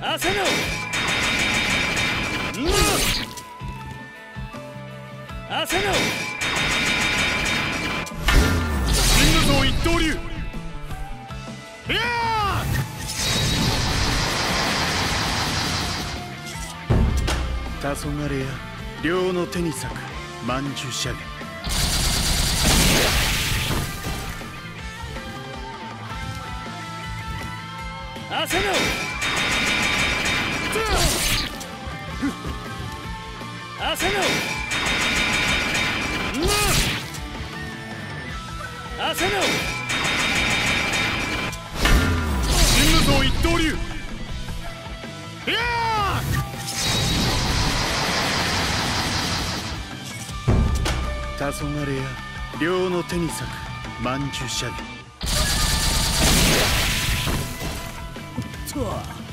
朝の朝の神武蔵一刀流。 黄昏や両の手に咲く曼珠射弦。 朝の朝の朝の神武蔵一刀流。 黄昏や両の手に咲く曼珠射弦。